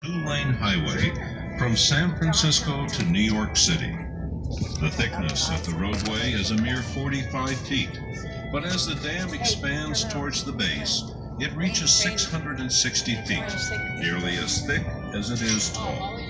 two-lane highway from San Francisco to New York City. The thickness of the roadway is a mere 45 feet, but as the dam expands towards the base, it reaches 660 feet, nearly as thick as it is tall.